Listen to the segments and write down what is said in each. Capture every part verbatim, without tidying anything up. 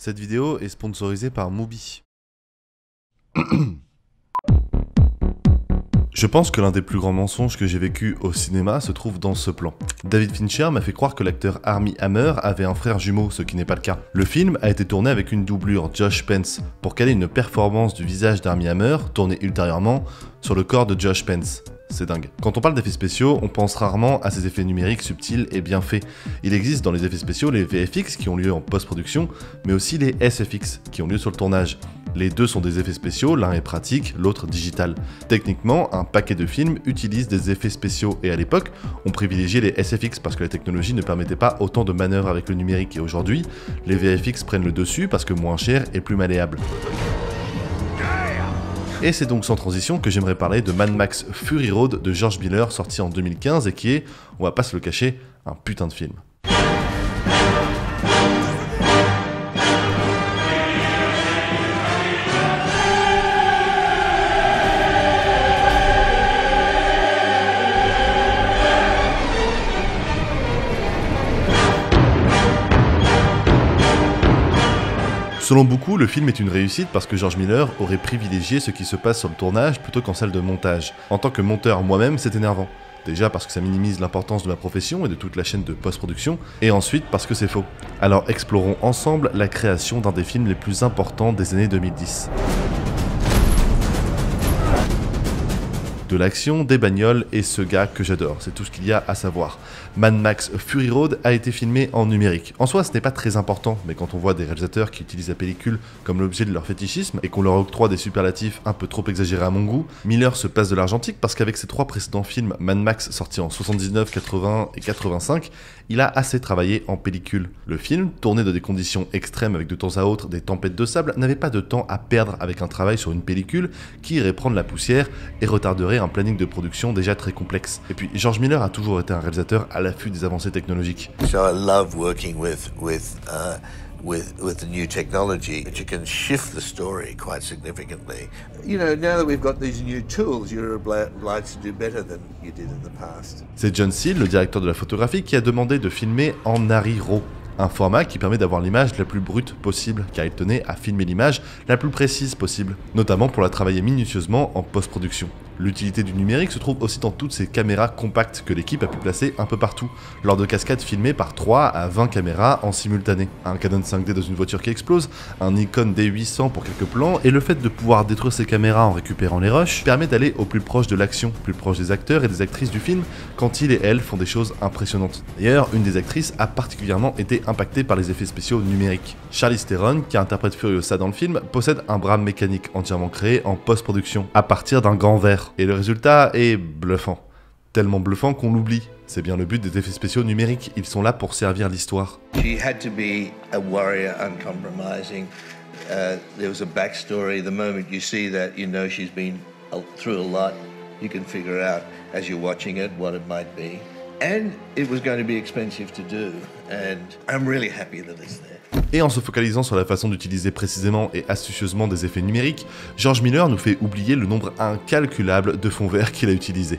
Cette vidéo est sponsorisée par Mubi. Je pense que l'un des plus grands mensonges que j'ai vécu au cinéma se trouve dans ce plan. David Fincher m'a fait croire que l'acteur Armie Hammer avait un frère jumeau, ce qui n'est pas le cas. Le film a été tourné avec une doublure, Josh Pence, pour caler une performance du visage d'Armie Hammer, tournée ultérieurement, sur le corps de Josh Pence. C'est dingue. Quand on parle d'effets spéciaux, on pense rarement à ces effets numériques subtils et bien faits. Il existe dans les effets spéciaux les V F X qui ont lieu en post-production, mais aussi les S F X qui ont lieu sur le tournage. Les deux sont des effets spéciaux, l'un est pratique, l'autre digital. Techniquement, un paquet de films utilise des effets spéciaux et à l'époque, on privilégiait les S F X parce que la technologie ne permettait pas autant de manœuvres avec le numérique et aujourd'hui, les V F X prennent le dessus parce que moins cher et plus malléable. Et c'est donc sans transition que j'aimerais parler de Mad Max Fury Road de George Miller sorti en deux mille quinze et qui est, on va pas se le cacher, un putain de film. Selon beaucoup, le film est une réussite parce que George Miller aurait privilégié ce qui se passe sur le tournage plutôt qu'en salle de montage. En tant que monteur moi-même, c'est énervant. Déjà parce que ça minimise l'importance de ma profession et de toute la chaîne de post-production, et ensuite parce que c'est faux. Alors explorons ensemble la création d'un des films les plus importants des années deux mille dix. De l'action, des bagnoles et ce gars que j'adore, c'est tout ce qu'il y a à savoir. Mad Max Fury Road a été filmé en numérique. En soi, ce n'est pas très important, mais quand on voit des réalisateurs qui utilisent la pellicule comme l'objet de leur fétichisme et qu'on leur octroie des superlatifs un peu trop exagérés à mon goût, Miller se passe de l'argentique parce qu'avec ses trois précédents films, Mad Max sortis en soixante-dix-neuf, quatre-vingts et quatre-vingt-cinq, il a assez travaillé en pellicule. Le film, tourné dans des conditions extrêmes avec de temps à autre des tempêtes de sable, n'avait pas de temps à perdre avec un travail sur une pellicule qui irait prendre la poussière et retarderait un planning de production déjà très complexe. Et puis, George Miller a toujours été un réalisateur à l'affût des avancées technologiques. So I love working with with uh, with with the new technology. You can shift the story quite significantly. You know, now that we've got these new tools, you're obliged to do better than you did in the past. C'est John Seale, le directeur de la photographie, qui a demandé de filmer en Arri Raw, un format qui permet d'avoir l'image la plus brute possible, car il tenait à filmer l'image la plus précise possible, notamment pour la travailler minutieusement en post-production. L'utilité du numérique se trouve aussi dans toutes ces caméras compactes que l'équipe a pu placer un peu partout, lors de cascades filmées par trois à vingt caméras en simultané. Un Canon cinq D dans une voiture qui explose, un Nikon D huit cents pour quelques plans, et le fait de pouvoir détruire ces caméras en récupérant les rushs permet d'aller au plus proche de l'action, plus proche des acteurs et des actrices du film, quand ils et elles font des choses impressionnantes. D'ailleurs, une des actrices a particulièrement été impactée par les effets spéciaux numériques. Charlize Theron, qui interprète Furiosa dans le film, possède un bras mécanique entièrement créé en post-production, à partir d'un gant vert. Et le résultat est bluffant. Tellement bluffant qu'on l'oublie. C'est bien le but des effets spéciaux numériques, ils sont là pour servir l'histoire. She had to be a warrior, uncompromising. Uh, there was a backstory. The moment you see that, you know she's been through a lot. You can figure out as you're watching it what it might be. And it was going to be expensive to do. And I'm really happy that it's there. Et en se focalisant sur la façon d'utiliser précisément et astucieusement des effets numériques, George Miller nous fait oublier le nombre incalculable de fonds verts qu'il a utilisés.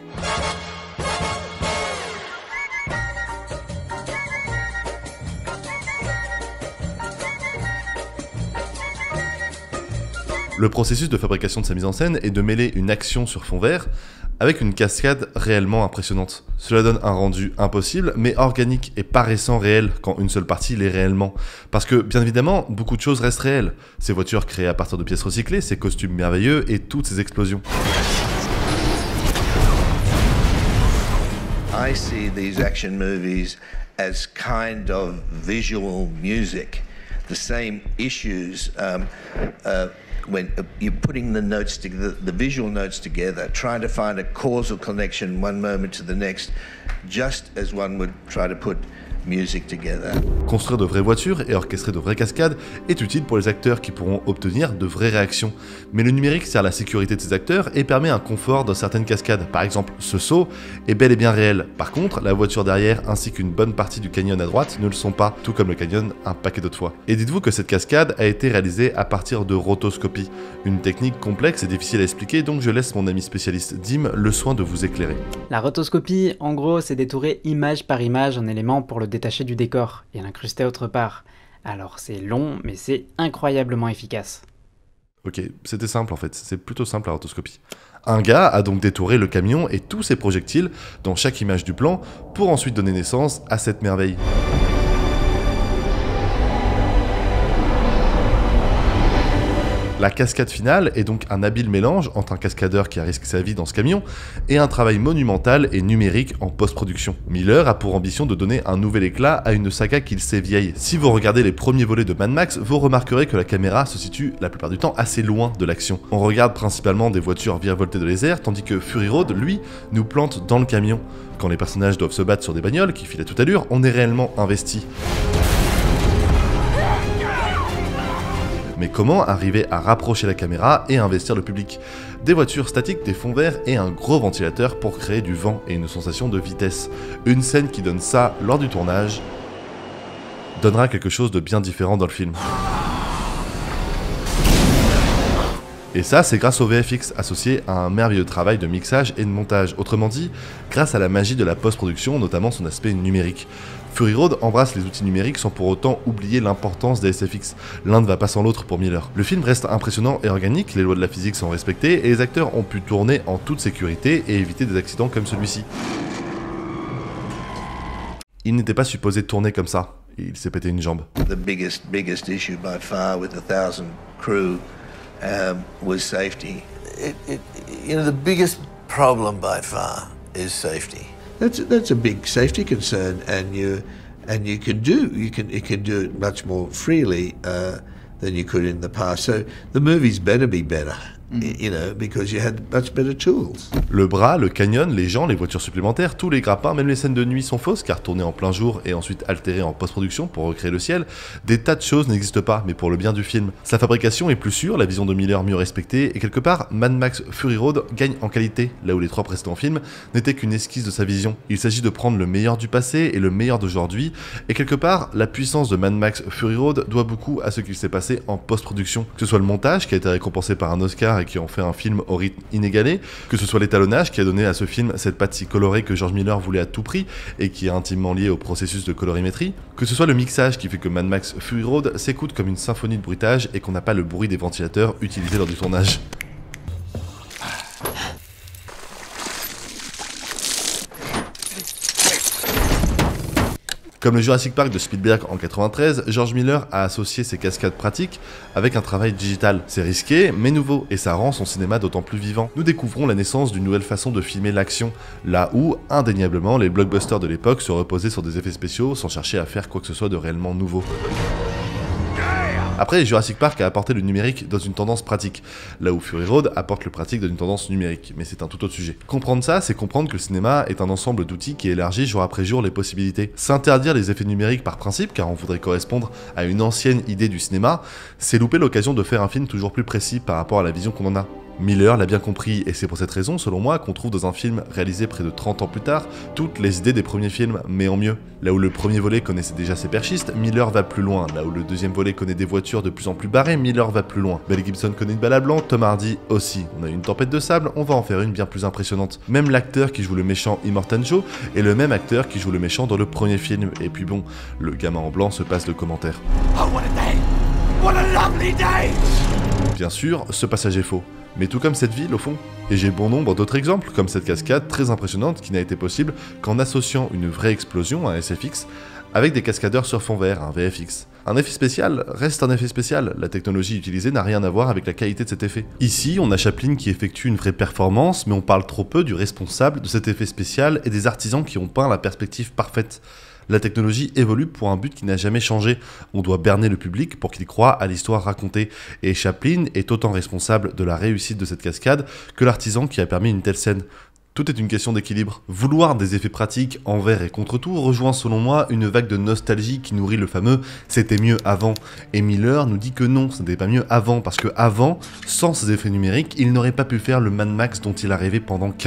Le processus de fabrication de sa mise en scène est de mêler une action sur fond vert avec une cascade réellement impressionnante. Cela donne un rendu impossible, mais organique et paraissant réel quand une seule partie l'est réellement. Parce que, bien évidemment, beaucoup de choses restent réelles. Ces voitures créées à partir de pièces recyclées, ces costumes merveilleux et toutes ces explosions. I see these action movies as kind of visual music. The same issues um, uh, when you're putting the notes together, the visual notes together, trying to find a causal connection one moment to the next, just as one would try to put music together. Construire de vraies voitures et orchestrer de vraies cascades est utile pour les acteurs qui pourront obtenir de vraies réactions. Mais le numérique sert à la sécurité de ces acteurs et permet un confort dans certaines cascades. Par exemple, ce saut est bel et bien réel. Par contre, la voiture derrière ainsi qu'une bonne partie du canyon à droite ne le sont pas, tout comme le canyon un paquet d'autres fois. Et dites-vous que cette cascade a été réalisée à partir de rotoscopie, une technique complexe et difficile à expliquer, donc je laisse mon ami spécialiste Dim le soin de vous éclairer. La rotoscopie, en gros, c'est détourer image par image un élément pour le détacher du décor et l'incruster autre part. Alors c'est long, mais c'est incroyablement efficace. Ok, c'était simple en fait, c'est plutôt simple la rotoscopie. Un gars a donc détouré le camion et tous ses projectiles dans chaque image du plan pour ensuite donner naissance à cette merveille. La cascade finale est donc un habile mélange entre un cascadeur qui a risqué sa vie dans ce camion et un travail monumental et numérique en post-production. Miller a pour ambition de donner un nouvel éclat à une saga qu'il sait vieille. Si vous regardez les premiers volets de Mad Max, vous remarquerez que la caméra se situe la plupart du temps assez loin de l'action. On regarde principalement des voitures virevoltées de les airs, tandis que Fury Road, lui, nous plante dans le camion. Quand les personnages doivent se battre sur des bagnoles qui filent à toute allure, on est réellement investi. Mais comment arriver à rapprocher la caméra et à investir le public? Des voitures statiques, des fonds verts et un gros ventilateur pour créer du vent et une sensation de vitesse. Une scène qui donne ça lors du tournage donnera quelque chose de bien différent dans le film. Et ça, c'est grâce au V F X, associé à un merveilleux travail de mixage et de montage. Autrement dit, grâce à la magie de la post-production, notamment son aspect numérique. Fury Road embrasse les outils numériques sans pour autant oublier l'importance des S F X. L'un ne va pas sans l'autre pour Miller. Le film reste impressionnant et organique, les lois de la physique sont respectées et les acteurs ont pu tourner en toute sécurité et éviter des accidents comme celui-ci. Il n'était pas supposé tourner comme ça. Il s'est pété une jambe. The biggest, biggest issue by far with a thousand crew um, was safety. It, it, you know, the biggest problem by far is safety. That's that's a big safety concern, and you and you can do you can you can do it much more freely uh, than you could in the past. So the movies better be better, mm. you know, because you had much better tools. Le bras, le canyon, les gens, les voitures supplémentaires, tous les grappins, même les scènes de nuit sont fausses car tournées en plein jour et ensuite altérées en post-production pour recréer le ciel. Des tas de choses n'existent pas, mais pour le bien du film. Sa fabrication est plus sûre, la vision de Miller mieux respectée, et quelque part, Mad Max Fury Road gagne en qualité, là où les trois précédents films n'étaient qu'une esquisse de sa vision. Il s'agit de prendre le meilleur du passé et le meilleur d'aujourd'hui, et quelque part, la puissance de Mad Max Fury Road doit beaucoup à ce qu'il s'est passé en post-production. Que ce soit le montage qui a été récompensé par un Oscar et qui en fait un film au rythme inégalé, que ce soit l'étalonnage qui a donné à ce film cette patte si colorée que George Miller voulait à tout prix et qui est intimement lié au processus de colorimétrie, que ce soit le mixage qui fait que Mad Max Fury Road s'écoute comme une symphonie de bruitage et qu'on n'a pas le bruit des ventilateurs utilisés lors du tournage. Comme le Jurassic Park de Spielberg en quatre-vingt-treize, George Miller a associé ses cascades pratiques avec un travail digital. C'est risqué, mais nouveau, et ça rend son cinéma d'autant plus vivant. Nous découvrons la naissance d'une nouvelle façon de filmer l'action, là où, indéniablement, les blockbusters de l'époque se reposaient sur des effets spéciaux sans chercher à faire quoi que ce soit de réellement nouveau. Après, Jurassic Park a apporté le numérique dans une tendance pratique, là où Fury Road apporte le pratique dans une tendance numérique, mais c'est un tout autre sujet. Comprendre ça, c'est comprendre que le cinéma est un ensemble d'outils qui élargit jour après jour les possibilités. S'interdire les effets numériques par principe, car on voudrait correspondre à une ancienne idée du cinéma, c'est louper l'occasion de faire un film toujours plus précis par rapport à la vision qu'on en a. Miller l'a bien compris, et c'est pour cette raison, selon moi, qu'on trouve dans un film réalisé près de trente ans plus tard, toutes les idées des premiers films, mais en mieux. Là où le premier volet connaissait déjà ses perchistes, Miller va plus loin. Là où le deuxième volet connaît des voitures de plus en plus barrées, Miller va plus loin. Mel Gibson connaît une balle à blanc, Tom Hardy aussi. On a eu une tempête de sable, on va en faire une bien plus impressionnante. Même l'acteur qui joue le méchant Immortan Joe est le même acteur qui joue le méchant dans le premier film. Et puis bon, le gamin en blanc se passe le commentaire. Oh, what a day! What a lovely day! Bien sûr, ce passage est faux. Mais tout comme cette ville au fond. Et j'ai bon nombre d'autres exemples, comme cette cascade très impressionnante qui n'a été possible qu'en associant une vraie explosion, un S F X, avec des cascadeurs sur fond vert, un V F X. Un effet spécial reste un effet spécial, la technologie utilisée n'a rien à voir avec la qualité de cet effet. Ici, on a Chaplin qui effectue une vraie performance, mais on parle trop peu du responsable de cet effet spécial et des artisans qui ont peint la perspective parfaite. La technologie évolue pour un but qui n'a jamais changé. On doit berner le public pour qu'il croie à l'histoire racontée. Et Chaplin est autant responsable de la réussite de cette cascade que l'artisan qui a permis une telle scène. Tout est une question d'équilibre. Vouloir des effets pratiques envers et contre tout rejoint selon moi une vague de nostalgie qui nourrit le fameux « c'était mieux avant ». Et Miller nous dit que non, ce n'était pas mieux avant, parce que avant, sans ces effets numériques, il n'aurait pas pu faire le Mad Max dont il a rêvé pendant quinze ans.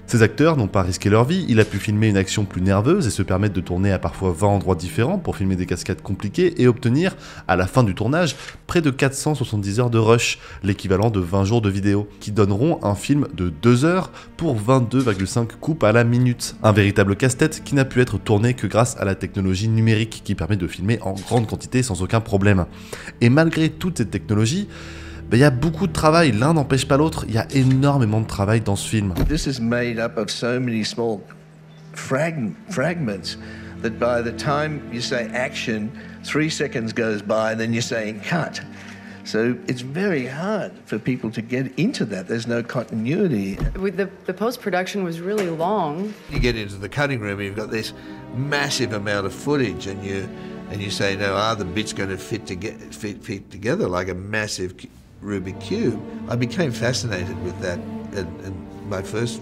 Ces acteurs n'ont pas risqué leur vie, il a pu filmer une action plus nerveuse et se permettre de tourner à parfois vingt endroits différents pour filmer des cascades compliquées et obtenir, à la fin du tournage, près de quatre cent soixante-dix heures de rush, l'équivalent de vingt jours de vidéo, qui donneront un film de deux heures pour vingt-deux virgule cinq coupes à la minute. Un véritable casse-tête qui n'a pu être tourné que grâce à la technologie numérique qui permet de filmer en grande quantité sans aucun problème. Et malgré toute cette technologie, il ben, y a beaucoup de travail, l'un n'empêche pas l'autre, il y a énormément de travail dans ce film. This is made up of so many small frag fragments that by the time you say action, three seconds goes by and then you're saying cut. So it's very hard for people to get into that. There's no continuity. With the, the post-production was really long. You get into the cutting room and you've got this massive amount of footage and you and you say, now are the bits going to fit, to get, fit, fit together like a massive Rubik cube? I became fascinated with that, and, and my first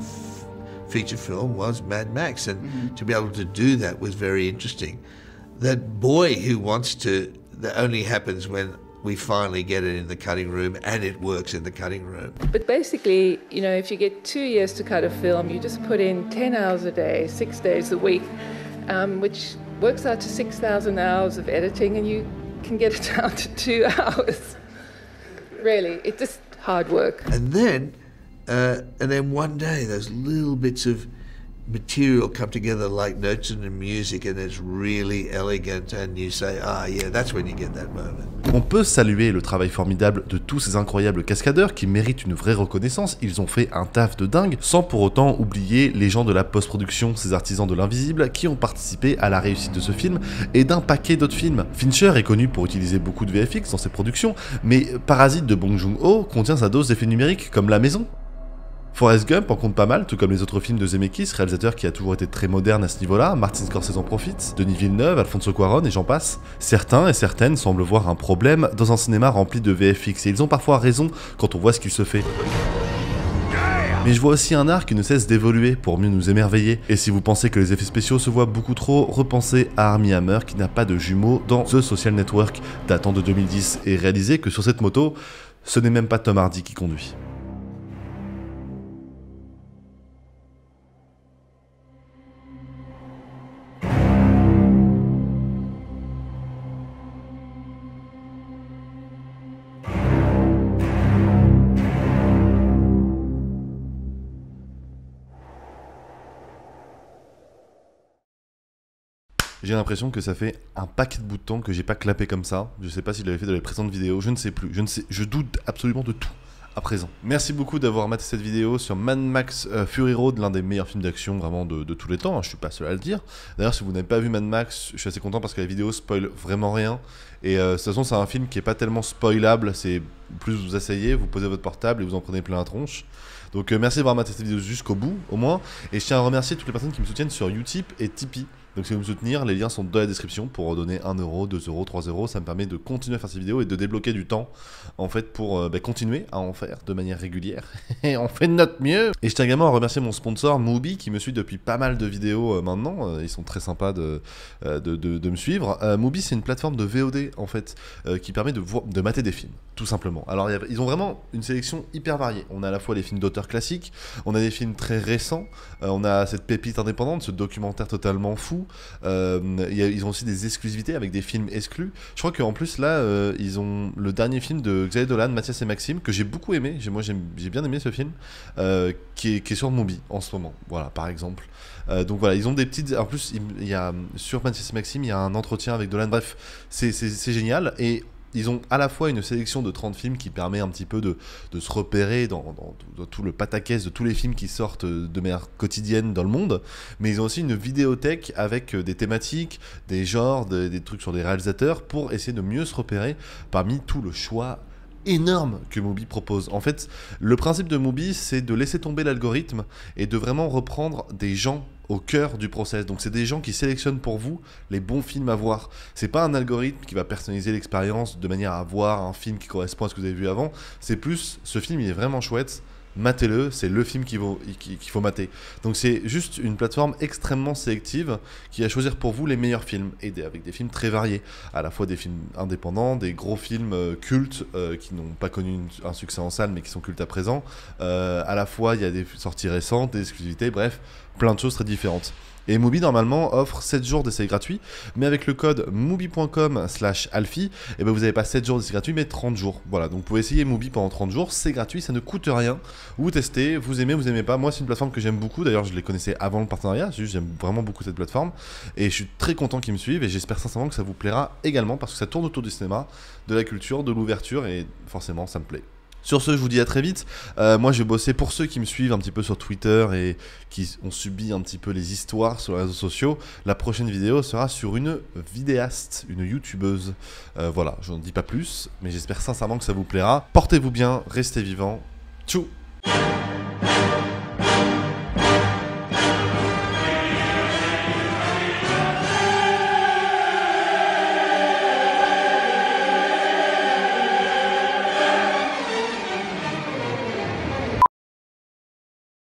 f feature film was Mad Max, and mm-hmm. to be able to do that was very interesting. That boy who wants to, that only happens when we finally get it in the cutting room and it works in the cutting room. But basically, you know, if you get two years to cut a film, you just put in ten hours a day, six days a week, um, which works out to six thousand hours of editing, and you can get it down to two hours. Really, it's just hard work. And then, uh, and then one day, those little bits of material come together like notes and music, and it's really elegant, and you say, ah yeah, that's when you get that moment. On peut saluer le travail formidable de tous ces incroyables cascadeurs qui méritent une vraie reconnaissance, ils ont fait un taf de dingue, sans pour autant oublier les gens de la post-production, ces artisans de l'invisible qui ont participé à la réussite de ce film et d'un paquet d'autres films. Fincher est connu pour utiliser beaucoup de V F X dans ses productions, mais Parasite de Bong Joon-ho contient sa dose d'effets numériques comme La Maison. Forrest Gump en compte pas mal, tout comme les autres films de Zemeckis, réalisateur qui a toujours été très moderne à ce niveau-là. Martin Scorsese en profite, Denis Villeneuve, Alfonso Cuarón et j'en passe. Certains et certaines semblent voir un problème dans un cinéma rempli de V F X, et ils ont parfois raison quand on voit ce qu'il se fait. Mais je vois aussi un art qui ne cesse d'évoluer pour mieux nous émerveiller. Et si vous pensez que les effets spéciaux se voient beaucoup trop, repensez à Armie Hammer qui n'a pas de jumeaux dans The Social Network, datant de deux mille dix, et réalisez que sur cette moto, ce n'est même pas Tom Hardy qui conduit. J'ai l'impression que ça fait un paquet de bouts de temps que j'ai pas clapé comme ça. Je sais pas si je l'avais fait dans les précédentes vidéos, je ne sais plus. Je ne sais, je doute absolument de tout à présent. Merci beaucoup d'avoir maté cette vidéo sur Mad Max euh, Fury Road, l'un des meilleurs films d'action vraiment de, de tous les temps, hein, je suis pas seul à le dire. D'ailleurs, si vous n'avez pas vu Mad Max, je suis assez content parce que la vidéo spoil vraiment rien. Et euh, de toute façon, c'est un film qui est pas tellement spoilable, c'est plus vous asseyez, vous posez votre portable et vous en prenez plein la tronche. Donc euh, merci d'avoir maté cette vidéo jusqu'au bout, au moins. Et je tiens à remercier toutes les personnes qui me soutiennent sur Utip et Tipeee. Donc si vous me soutenir, les liens sont dans la description pour donner un euro, deux euros, trois euros. Ça me permet de continuer à faire ces vidéos et de débloquer du temps en fait pour euh, bah, continuer à en faire de manière régulière. Et on fait de notre mieux. Et je tiens également à remercier mon sponsor Mubi qui me suit depuis pas mal de vidéos euh, maintenant. Euh, ils sont très sympas de, euh, de, de, de me suivre. Euh, Mubi, c'est une plateforme de V O D en fait euh, qui permet de, de mater des films, tout simplement. Alors y a, ils ont vraiment une sélection hyper variée. On a à la fois les films d'auteurs classiques, on a des films très récents, euh, on a cette pépite indépendante, ce documentaire totalement fou. Euh, y a, ils ont aussi des exclusivités avec des films exclus. Je crois qu'en plus là, euh, ils ont le dernier film de Xavier Dolan, Mathias et Maxime, que j'ai beaucoup aimé. Moi, j'ai bien aimé ce film, euh, qui, est, qui est sur Mubi en ce moment. Voilà, par exemple. Euh, donc voilà, ils ont des petites. En plus, il y a sur Mathias et Maxime, il y a un entretien avec Dolan. Bref, c'est génial. Et ils ont à la fois une sélection de trente films qui permet un petit peu de, de se repérer dans, dans, dans tout le pataquès de tous les films qui sortent de manière quotidienne dans le monde, mais ils ont aussi une vidéothèque avec des thématiques, des genres, des, des trucs sur des réalisateurs pour essayer de mieux se repérer parmi tout le choix énorme que Mubi propose. En fait, le principe de Mubi, c'est de laisser tomber l'algorithme et de vraiment reprendre des gens au cœur du process. Donc c'est des gens qui sélectionnent pour vous les bons films à voir. C'est pas un algorithme qui va personnaliser l'expérience de manière à voir un film qui correspond à ce que vous avez vu avant. C'est plus, ce film il est vraiment chouette, matez-le, c'est le film qu'il faut, qu'il faut mater. Donc c'est juste une plateforme extrêmement sélective qui va choisir pour vous les meilleurs films, et des, avec des films très variés, à la fois des films indépendants, des gros films euh, cultes euh, qui n'ont pas connu une, un succès en salle mais qui sont cultes à présent, euh, à la fois il y a des sorties récentes, des exclusivités, bref, plein de choses très différentes. Et Mubi normalement offre sept jours d'essai gratuit, mais avec le code mubi point com slash alfie, eh ben vous n'avez pas sept jours d'essai gratuit mais trente jours. Voilà, donc vous pouvez essayer Mubi pendant trente jours, c'est gratuit, ça ne coûte rien. Vous testez, vous aimez, vous aimez pas. Moi c'est une plateforme que j'aime beaucoup, d'ailleurs je les connaissais avant le partenariat, juste j'aime vraiment beaucoup cette plateforme et je suis très content qu'ils me suivent et j'espère sincèrement que ça vous plaira également parce que ça tourne autour du cinéma, de la culture, de l'ouverture et forcément ça me plaît. Sur ce, je vous dis à très vite. Euh, moi, j'ai bossé pour ceux qui me suivent un petit peu sur Twitter et qui ont subi un petit peu les histoires sur les réseaux sociaux. La prochaine vidéo sera sur une vidéaste, une youtubeuse. Euh, voilà, je n'en dis pas plus, mais j'espère sincèrement que ça vous plaira. Portez-vous bien, restez vivants. Tchou!